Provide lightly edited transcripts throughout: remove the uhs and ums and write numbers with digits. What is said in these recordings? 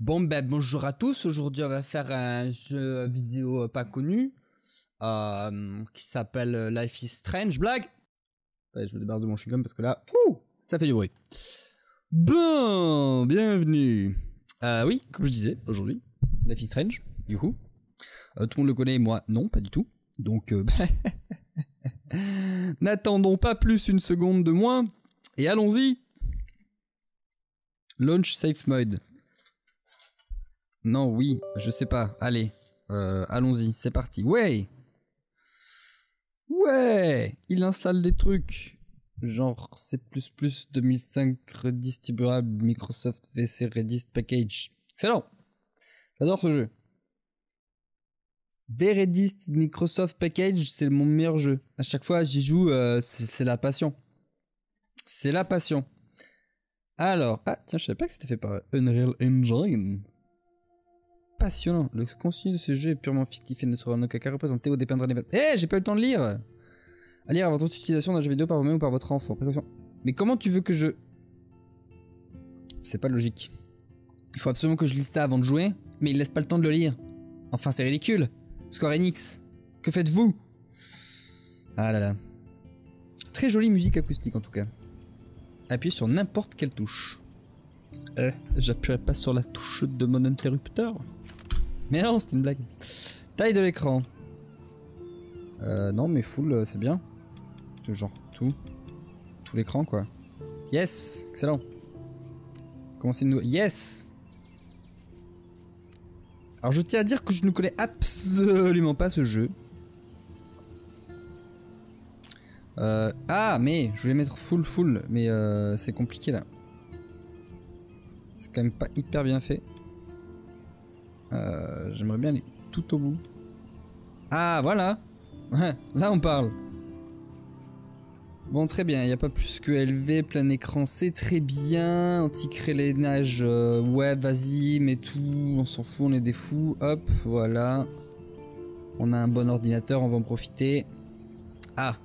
Bon ben bonjour à tous, aujourd'hui on va faire un jeu vidéo pas connu qui s'appelle Life is Strange. Blague. Allez, je me débarrasse de mon chewing-gum parce que là, ça fait du bruit. Bon, bienvenue. Oui, comme je disais, aujourd'hui, Life is Strange, du coup. Tout le monde le connaît, moi non, pas du tout. Donc, n'attendons pas plus une seconde de moins et allons-y. Launch Safe Mode. Non, oui, je sais pas. Allez, allons-y, c'est parti. Ouais, il installe des trucs. Genre C++ 2005 redistribuable Microsoft VC Redist Package. Excellent. J'adore ce jeu. Des Redist Microsoft Package, c'est mon meilleur jeu. À chaque fois, j'y joue, c'est la passion. C'est la passion. Alors, ah tiens, je savais pas que c'était fait par Unreal Engine. Passionnant. Le contenu de ce jeu est purement fictif et ne sera en aucun cas représenté ou dépendra des... j'ai pas eu le temps de lire. À lire avant toute utilisation d'un jeu vidéo par vous-même ou par votre enfant. Précaution. Mais comment tu veux que je... C'est pas logique. Il faut absolument que je lise ça avant de jouer, mais il laisse pas le temps de le lire. Enfin, c'est ridicule. Square Enix, que faites-vous? Ah là là. Très jolie musique acoustique en tout cas. Appuyez sur n'importe quelle touche. J'appuierai pas sur la touche de mon interrupteur. Mais non, c'est une blague. Taille de l'écran. Non, mais full, c'est bien. Genre tout l'écran quoi. Yes, excellent. Commencez nous. Yes. Alors je tiens à dire que je ne connais absolument pas ce jeu. Ah mais je voulais mettre full, mais c'est compliqué là. C'est quand même pas hyper bien fait. J'aimerais bien aller tout au bout. Ah voilà. Là on parle. Bon très bien, il n'y a pas plus que LV, plein écran, c'est très bien. Anti-crélénage, ouais vas-y, mais tout, on s'en fout, on est des fous. Hop, voilà. On a un bon ordinateur, on va en profiter. Ah.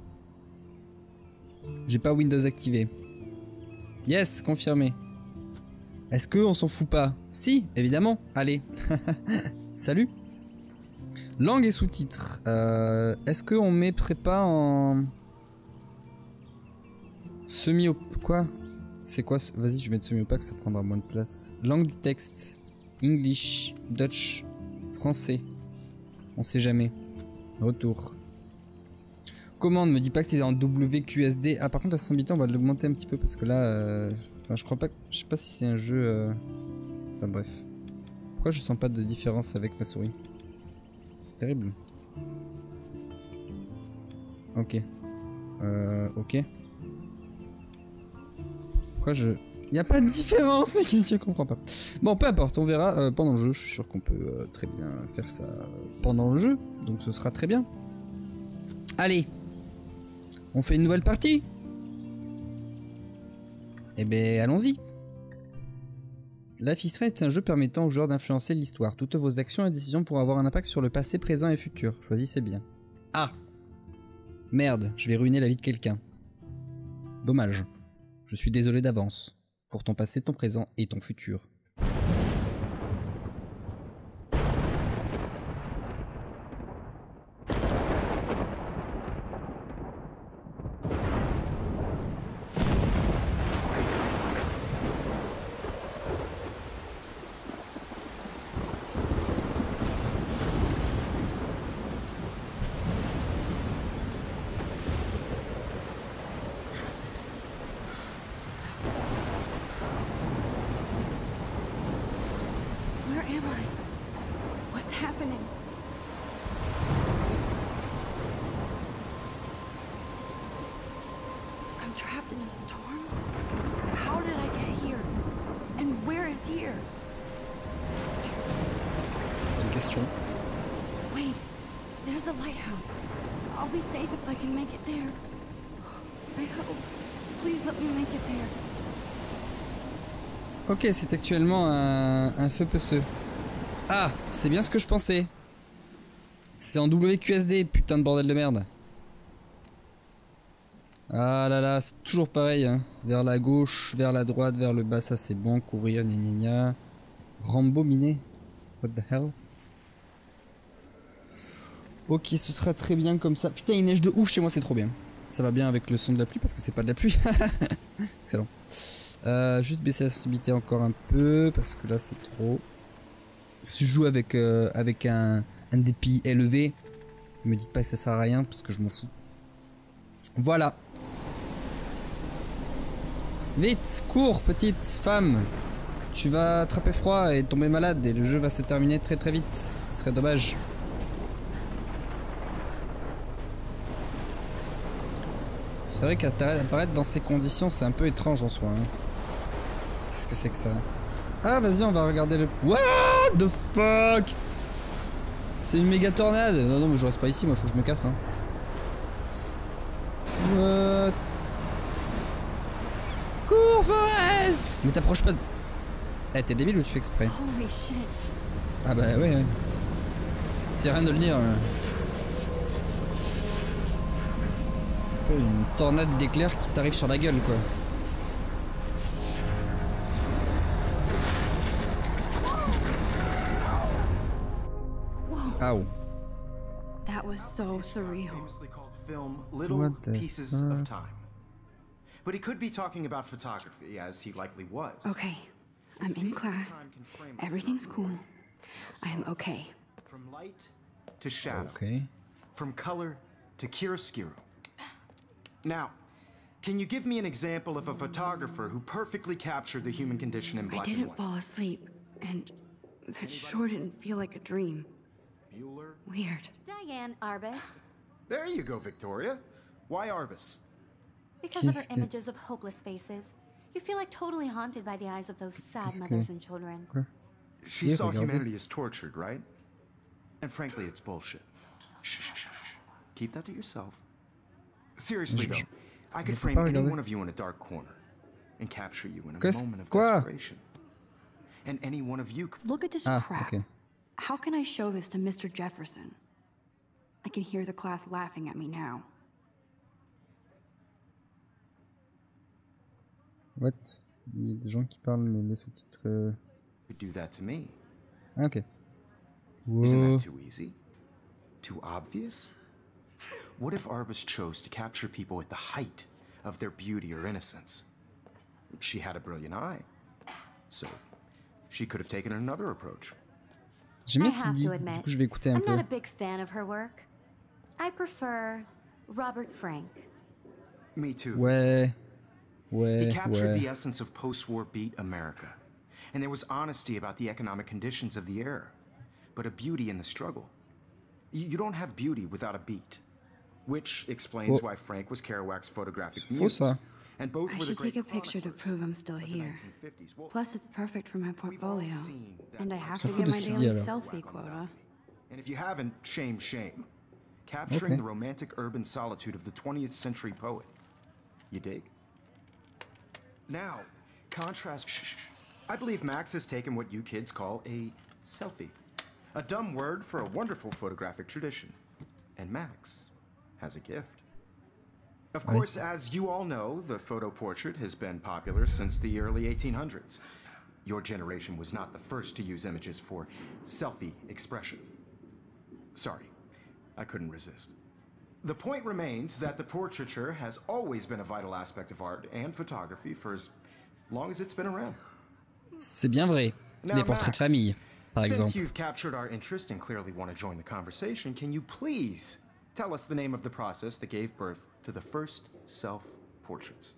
J'ai pas Windows activé. Yes, confirmé. Est-ce qu'on s'en fout pas? Si, évidemment. Allez. Salut. Langue et sous-titres. Est-ce qu'on mettrait pas en... Quoi? C'est quoi? Vas-y, je vais mettre semi-opaque, ça prendra moins de place. Langue du texte. English, Dutch, français. On sait jamais. Retour. Commande, me dis pas que c'est en WQSD. Ah, par contre, la sensibilité, on va l'augmenter un petit peu parce que là... Enfin, je crois pas... Je sais pas si c'est un jeu... Enfin, bref. Pourquoi je sens pas de différence avec ma souris? C'est terrible. Ok. Ok. Pourquoi je... Y a pas de différence, mec, je comprends pas. Bon, peu importe, on verra pendant le jeu. Je suis sûr qu'on peut très bien faire ça pendant le jeu. Donc ce sera très bien. Allez. On fait une nouvelle partie? Eh ben, allons-y. Life is Strange est un jeu permettant aux joueurs d'influencer l'histoire. Toutes vos actions et décisions pourront avoir un impact sur le passé, présent et futur. Choisissez bien. Ah! Merde, je vais ruiner la vie de quelqu'un. Dommage. Je suis désolé d'avance. Pour ton passé, ton présent et ton futur. Question. Wait, there's the lighthouse. I'll be safe if I can make it there. I hope. Please let me make it there. Ok, c'est actuellement un feu peceux. Ah, c'est bien ce que je pensais. C'est en WQSD, putain de bordel de merde. Ah là là, c'est toujours pareil, hein. Vers la gauche, vers la droite, vers le bas, ça c'est bon, courir, gna gna gna. Rambo miné. What the hell? Ok, ce sera très bien comme ça. Putain, il neige de ouf chez moi, c'est trop bien. Ça va bien avec le son de la pluie parce que c'est pas de la pluie. Excellent. Juste baisser la sensibilité encore un peu parce que là c'est trop. Si je joue avec, avec un DPI élevé, me dites pas que ça sert à rien parce que je m'en fous. Voilà. Vite, cours, petite femme. Tu vas attraper froid et tomber malade et le jeu va se terminer très très vite. Ce serait dommage. C'est vrai qu'apparaître dans ces conditions, c'est un peu étrange en soi. Hein. Qu'est-ce que c'est que ça? Ah, vas-y, on va regarder le... What the fuck? C'est une méga tornade. Non, non, mais je reste pas ici, moi, faut que je me casse. Hein. What? Cours, Forest! Mais t'approches pas de... Eh, t'es débile ou tu fais exprès? Holy shit. Ah bah ouais, ouais. C'est rien de le dire. Une tornade d'éclairs qui t'arrive sur la gueule, quoi. Ow. That was so surreal. Famously called film Little What the Pieces of Time. But he could be talking about photography, as he likely was. Okay, I'm in class. Everything's cool. I'm okay. From light to shadow. Okay. From color to chiaroscuro. Now, can you give me an example of a photographer who perfectly captured the human condition in I black and didn't white? fall asleep, and that sure didn't feel like a dream. Bueller? Weird. Diane Arbus. There you go, Victoria. Why Arbus? Because of her images of hopeless faces, you feel like totally haunted by the eyes of those sad mothers and children. She saw humanity as tortured, right? And frankly, it's bullshit. Shh, shh, shh, shh. Keep that to yourself. Seriously though, I could frame any one of you in a dark corner and capture you in a moment of desperation. And any one of you could... Look at this crap. Okay. How can I show this to Mr. Jefferson? I can hear the class laughing at me now. What? Il y a des gens qui parlent mais les sous-titres... could do that to me. Ah, ok. Isn't Whoa. that too easy? Too obvious? What if Arbus chose to capture people at the height of their beauty or innocence? She had a brilliant eye. So, she could have taken another approach. J'aime I bien ce qu'il have dit. to Du admit, coup, je vais écouter un I'm peu. not a big fan of her work. I prefer Robert Frank. Me too. Ouais. Ouais, He captured the ouais. essence of post-war beat America. And there was honesty about the economic conditions of the era. But a beauty in the struggle. You don't have beauty without a beat. Which explains why Frank was Kerouac's photographic C'est faux, muse. ça. And both I were the should take great a picture to prove I'm still here. 1950s. Well, Plus, it's perfect for my portfolio. seen that And I have S'en to fout get de my ce qu'il dit, daily alors. selfie quota. and if you haven't, shame, shame. Capturing Okay. the romantic urban solitude of the 20th century poet. You dig? Now, contrast. Shh. I believe Max has taken what you kids call a selfie. A dumb word for a wonderful photographic tradition. And Max has a gift. Of course, as you all know, the photo portrait has been popular since the early 1800s. Your generation was not the first to use images for selfie expression. Sorry, I couldn't resist. The point remains that the portraiture has always been a vital aspect of art and photography for as long as it's been around. C'est bien vrai. Now, Les portraits de Max, famille, par since exemple. you've captured our interest and clearly want to join the conversation, can you please tell us the name of the process that gave birth to the first self-portraits?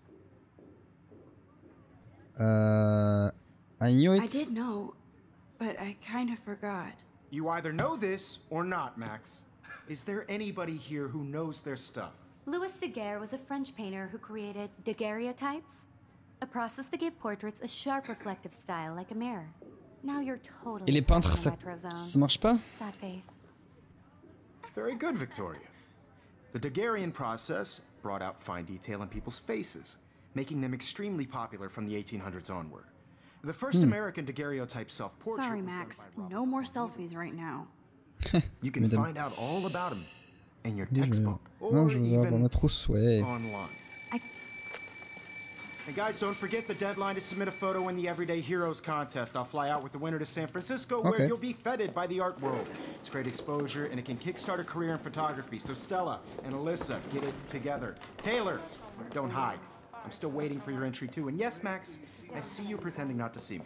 I knew it. I did know, but I kind of forgot. You either know this or not, Max. Is there anybody here who knows their stuff? Louis Daguerre was a French painter who created daguerreotypes, a process that gave portraits a sharp reflective style like a mirror. Now you're totally Et les stuck in peintres, the ça, retro zone. ça marche pas? Sad face. Very good, Victoria. The Daguerrean process brought out fine detail in people's faces, making them extremely popular from the 1800s onward. The first American daguerreotype self-portrait Sorry, was done Max. by Robert No more selfies right now. You can Mesdames. find out all about him in your Oui, textbook non, or je veux avoir even ma trousse, ouais. online. And guys, don't forget the deadline to submit a photo in the Everyday Heroes contest. I'll fly out with the winner to San Francisco, where Okay. you'll be feted by the art world. It's great exposure, and it can kickstart a career in photography. So Stella and Alyssa, get it together. Taylor, don't hide. I'm still waiting for your entry too. And yes, Max, I see you pretending not to see me.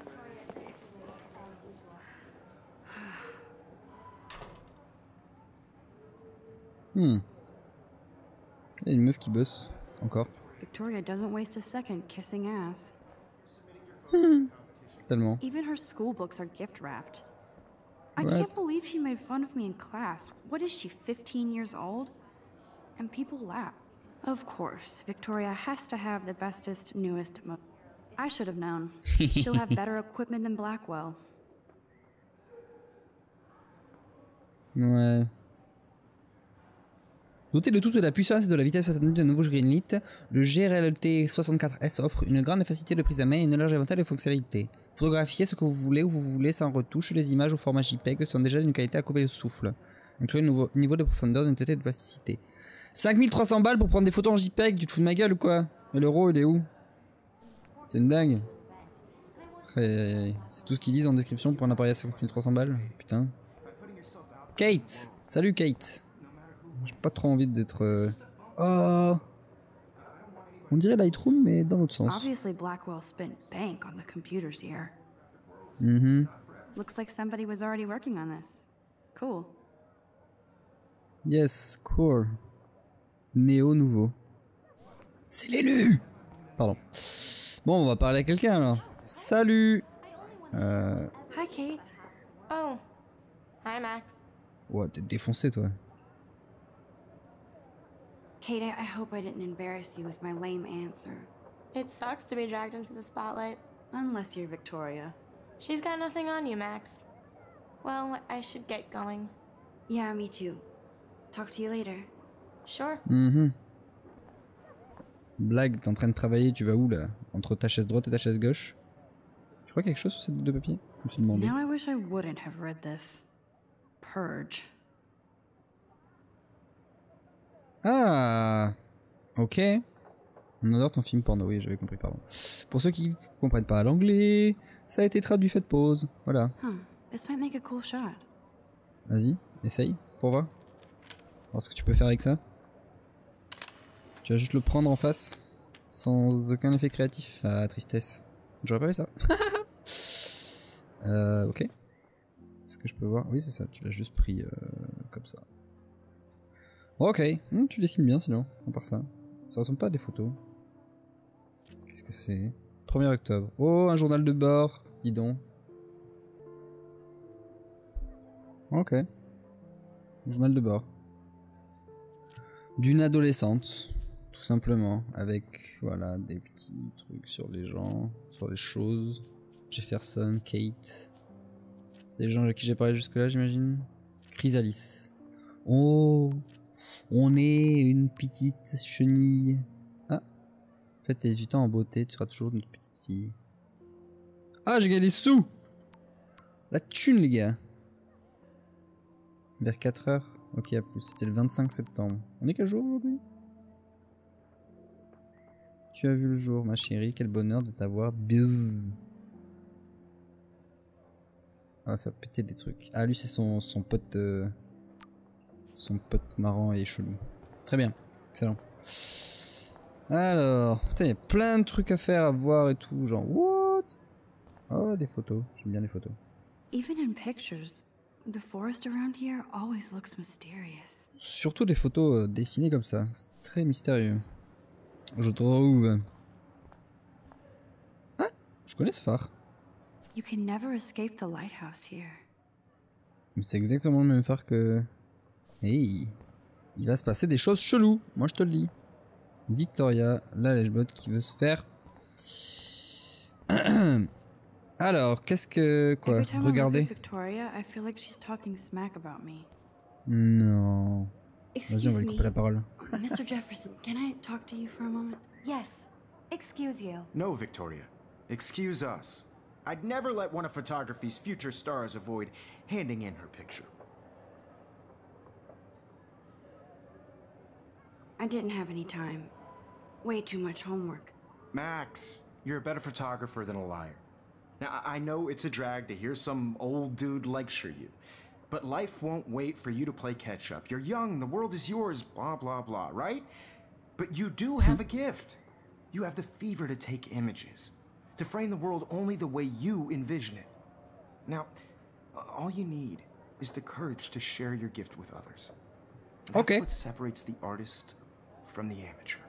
Il y a une meuf qui bosse, encore. Victoria doesn't waste a second kissing ass. Tellement. Even her school books are gift wrapped. I What? can't believe she made fun of me in class. What is she, 15 years old? And people laugh. Of course, Victoria has to have the bestest, newest I should have known. She'll have better equipment than Blackwell. Ouais. Doté de toute la puissance et de la vitesse attendue d'un nouveau Greenlit, le GRLT 64S offre une grande facilité de prise à main et une large éventail de fonctionnalités. Photographiez ce que vous voulez où vous voulez sans retouche, les images au format JPEG sont déjà d'une qualité à couper le souffle, incluant un nouveau niveau de profondeur, d'unité et de plasticité. 5300 balles pour prendre des photos en JPEG, tu te fous de ma gueule ou quoi? Et l'euro il est où? C'est une dingue. C'est tout ce qu'ils disent en description pour un appareil à 5300 balles, putain. Kate! Salut Kate! J'ai pas trop envie d'être... Oh! On dirait Lightroom, mais dans l'autre sens. Obviously, Blackwell spent bank on the computers here. Looks like somebody was already working on this. Cool. Yes, cool. Néo nouveau. C'est l'élu! Pardon. Bon, on va parler à quelqu'un alors. Salut! Hi, Kate. Oh. Hi, Max. Ouais, t'es défoncé toi. Kate, I hope I didn't embarrass you with my lame answer. It sucks to be dragged into the spotlight. Unless you're Victoria. She's got nothing on you, Max. Well, I should get going. Yeah, me too. Talk to you later. Sure. Blague, t'es en train de travailler, tu vas où là? Entre ta chaise droite et ta chaise gauche? Tu crois quelque chose sur cette bout de papier? Je me suis demandé. Now I wish I wouldn't have read this. Purge. Ah! Ok. On adore ton film porno, oui, j'avais compris, pardon. Pour ceux qui comprennent pas l'anglais, ça a été traduit, faites pause. Voilà. This might make a cool shot. Vas-y, essaye, pour voir. Voir ce que tu peux faire avec ça. Tu vas juste le prendre en face, sans aucun effet créatif. Ah, tristesse. J'aurais pas fait ça. Ok. Est-ce que je peux voir? Oui, c'est ça, tu l'as juste pris comme ça. Ok, tu dessines bien sinon, à part ça. Ça ressemble pas à des photos. Qu'est-ce que c'est? 1er octobre. Oh, un journal de bord, dis donc. Ok. Journal de bord. D'une adolescente, tout simplement, avec, voilà, des petits trucs sur les gens, sur les choses. Jefferson, Kate. C'est les gens à qui j'ai parlé jusque-là, j'imagine. Chrysalis. Oh, on est une petite chenille. Ah, faites tes 18 ans en beauté, tu seras toujours notre petite fille. Ah, j'ai gagné des sous! La thune, les gars! Vers 4h. Ok, à plus. C'était le 25 septembre. On est quel jour aujourd'hui? Tu as vu le jour, ma chérie. Quel bonheur de t'avoir. Bzzz. On va faire péter des trucs. Ah, lui, c'est son pote. Son pote marrant et chelou. Très bien. Excellent. Alors. Putain, il y a plein de trucs à faire, à voir et tout. Genre, what? Oh, des photos. J'aime bien les photos. Even in pictures, the forest around here always looks mysterious. Surtout des photos dessinées comme ça. C'est très mystérieux. Je trouve. Ah, je connais ce phare. You can never escape the lighthouse here. Mais c'est exactement le même phare que... Hey, il va se passer des choses cheloues. Moi je te le dis. Victoria, la lèche-bot qui veut se faire... Alors, qu'est-ce que... Quoi? Every time I look Regardez. at Victoria, I feel like she's talking smack about me. Non. Vas-y, on Excuse va lui me, couper la parole. Mr. Jefferson, can I talk to you for a moment? Yes. Excuse you. No, Victoria. Excuse us. I'd never let one of photography's future stars avoid handing in her picture. I didn't have any time. Way too much homework. Max, you're a better photographer than a liar. Now, I know it's a drag to hear some old dude lecture you, but life won't wait for you to play catch up. You're young, the world is yours, blah, blah, blah, right? But you do have a gift. You have the fever to take images, to frame the world only the way you envision it. Now, all you need is the courage to share your gift with others. That's Okay. what separates the artist from the amateur.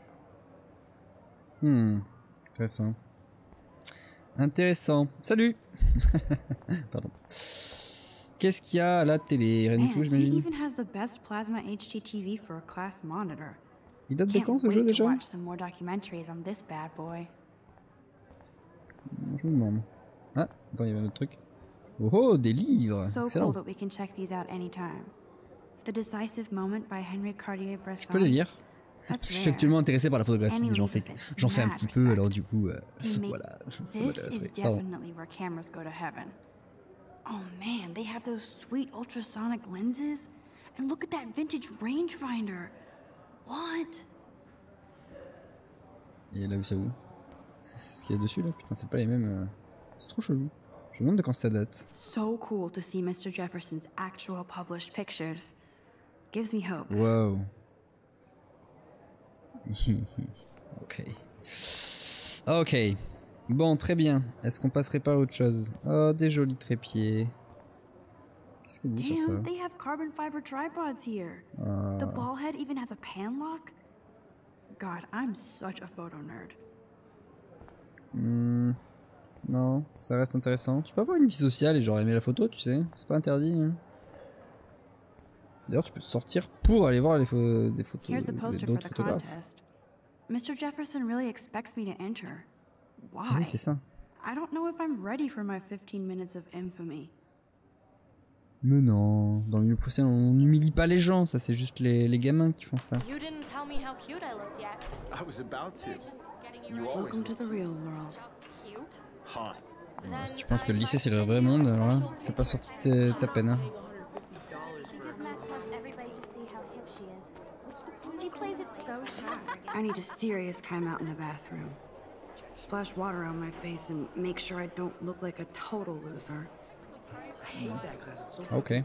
Intéressant. Intéressant. Salut. Pardon. Qu'est-ce qu'il y a à la télé? Rien du Man, tout, he j'imagine. even has the best plasma HDTV for a class monitor. Il date de Can't quand ce wait jeu to déjà? watch some more documentaries on this bad boy. Je me demande. Ah, attends, il y avait un autre truc. Oh, des livres. So Excellent. cool that we can check these out anytime. The Decisive Moment by Henry Cartier-Bresson. Je peux les lire? That's Parce que je suis rare. actuellement intéressé par la photographie. Any J'en leaf fais, of it's j'en fais un mad petit peu, respect. alors du coup, He makes- voilà, ça This m'intéresserait. is Pardon. definitely where cameras go to heaven. Oh man, they have those sweet ultrasonic lenses. And look at that vintage rangefinder. What? Et là où ça où? C'est ce qu'il y a dessus là? Putain, c'est pas les mêmes. C'est trop chelou. Je me demande de quand ça date. So cool to see Mr. Jefferson's actual published pictures. Gives me hope. Wow. Ok. Ok. Bon, très bien. Est-ce qu'on passerait pas à autre chose? Oh, des jolis trépieds. Qu'est-ce qu'il dit sur ça? Damn, they have carbon fiber tripods here. The ball head even has a pan lock. God, I'm such a photo nerd. Non, ça reste intéressant. Tu peux avoir une vie sociale et genre aimer la photo, tu sais. C'est pas interdit. Hein. D'ailleurs, tu peux sortir pour aller voir des photos Here's the poster for d'autres the photographes. contest. Mr. Jefferson really expects me to enter. Vas-y, Why? fais ça. I don't know if I'm ready for my 15 minutes of infamy. Mais non, dans le milieu professionnel, on n'humilie pas les gens, ça c'est juste les gamins qui font ça. You didn't tell me how cute I looked yet. I was about to. Just getting you You ready. always Welcome to the real world. Just cute. hot. Ouais, si tu penses que le lycée c'est le vrai monde, alors là, t'as pas sorti ta peine. Hein. Because Max wants everybody to see how hip she is. What's the point? She plays it so shy. I need a serious timeout in the bathroom. Splash water on my face and make sure I don't look like a total loser. Ok.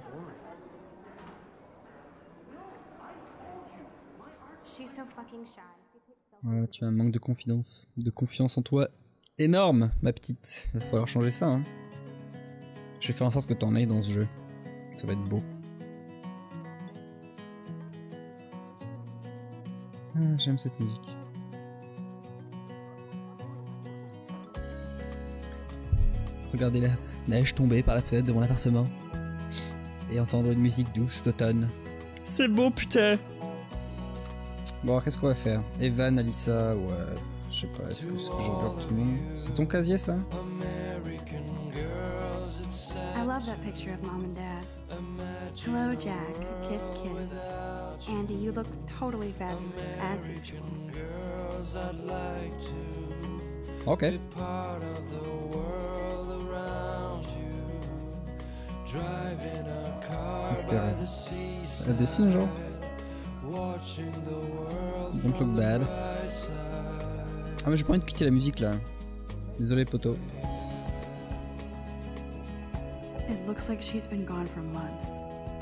She's so fucking shy. Voilà, tu as un manque de confiance en toi énorme, ma petite. Il va falloir changer ça. Hein. Je vais faire en sorte que t'en ailles dans ce jeu. Ça va être beau. Ah, j'aime cette musique. Regardez la neige tomber par la fenêtre de mon appartement. Et entendre une musique douce d'automne. C'est beau, putain! Bon, alors qu'est-ce qu'on va faire? Evan, Alyssa, ouais, je sais pas, est-ce que je regarde tout le monde? C'est ton casier, ça? I love that picture of Mom and Dad. Hello, Jack. Kiss, kiss. Andy, you look totally fabulous as usual. Ok. Qu'est-ce qu'elle a? Elle dessine, genre? Don't look bad. Ah, mais j'ai pas envie de quitter la musique, là. Désolé, poto. It looks like she's been gone for months.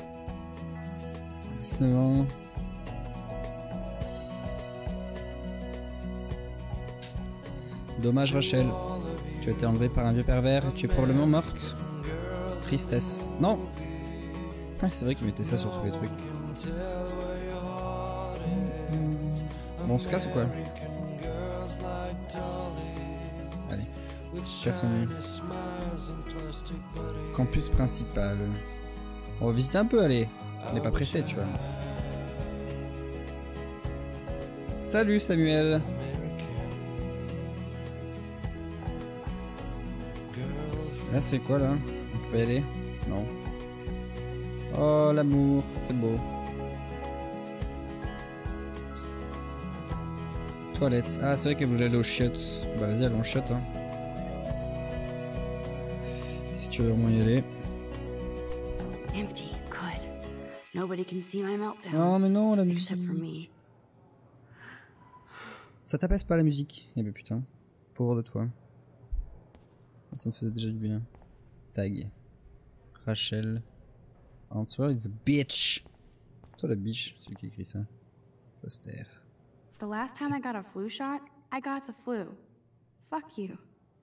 19 ans. Dommage, Rachel. Tu as été enlevée par un vieux pervers et tu es probablement morte. Tristesse. Non! Ah, c'est vrai qu'il mettait ça sur tous les trucs. Bon, on se casse ou quoi? Allez, cassons. Campus principal. On va visiter un peu, allez. On n'est pas pressé, tu vois. Salut Samuel. Là, c'est quoi là? On peut y aller? Non. Oh, l'amour, c'est beau. Toilette. Ah, c'est vrai qu'elle voulait aller aux chiottes. Bah, vas-y, allons aux chiottes. Hein. Si tu veux au moins y aller. Empty. Good. Nobody can see my meltdown. Non, mais non, la Except for musique. me. Ça t'apaise pas la musique? Eh ben putain. Pauvre de toi. Ça me faisait déjà du bien. Tag. Rachel. Answer is bitch. C'est toi la bitch, celui qui écrit ça. Poster. The last time I got a flu shot, I got the flu. Fuck you.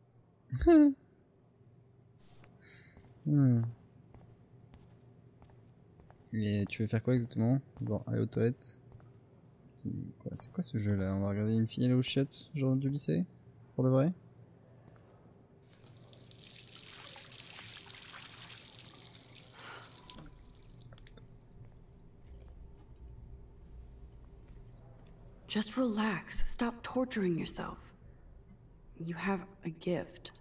Et tu veux faire quoi exactement? Bon, aller aux toilettes. C'est quoi ce jeu là? On va regarder une fille aller aux chiottes, genre du lycée? Pour de vrai? Just relax. Stop torturing yourself. You have a gift.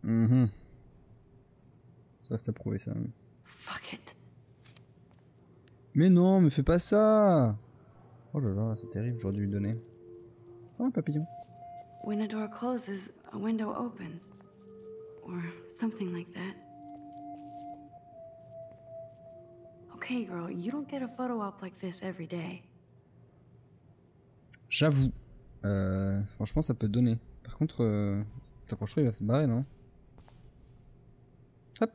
Ça c'est approuvé ça. Fuck it. Mais non, mais fais pas ça! Oh là là, c'est terrible, j'aurais dû lui donner. Oh, un papillon. When a door closes, a window opens. Or something like that. Okay, girl, you don't get a photo op like this every day. J'avoue. Franchement, ça peut donner. Par contre, t'approcheras, il va se barrer, non? Hop.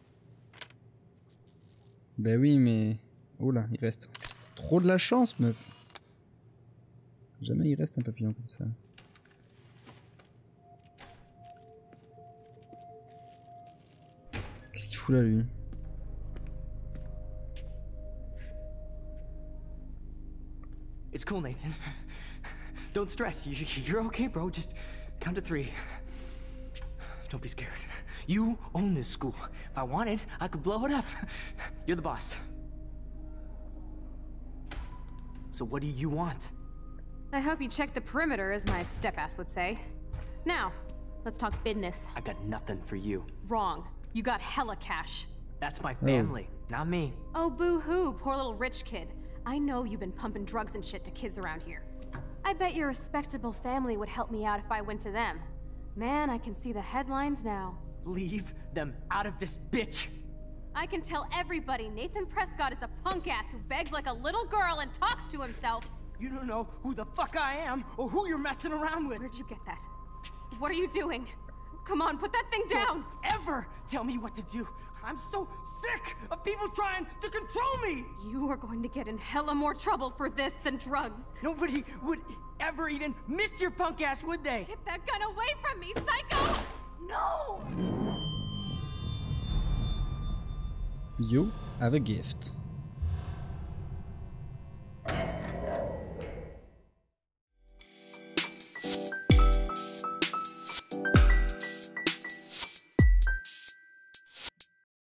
Ben oui, mais... Oh là, il reste. Trop de la chance, meuf. Jamais il reste un papillon comme ça. Qu'est-ce qu'il fout là, lui? It's cool, Nathan. Don't stress. You're okay, bro. Just count to 3. Don't be scared. You own this school. If I wanted, I could blow it up. You're the boss. So what do you want? I hope you checked the perimeter, as my step-ass would say. Now, let's talk business. I got nothing for you. Wrong. You got hella cash. That's my family, not me. Oh, boo-hoo, poor little rich kid. I know you've been pumping drugs and shit to kids around here. I bet your respectable family would help me out if I went to them. Man, I can see the headlines now. Leave them out of this, bitch! I can tell everybody Nathan Prescott is a punk ass who begs like a little girl and talks to himself. You don't know who the fuck I am or who you're messing around with. Where'd you get that? What are you doing? Come on, put that thing down! Don't ever tell me what to do. I'm so sick of people trying to control me! You are going to get in hella more trouble for this than drugs. Nobody would ever even miss your punk ass, would they? Get that gun away from me, psycho! No! You have a gift.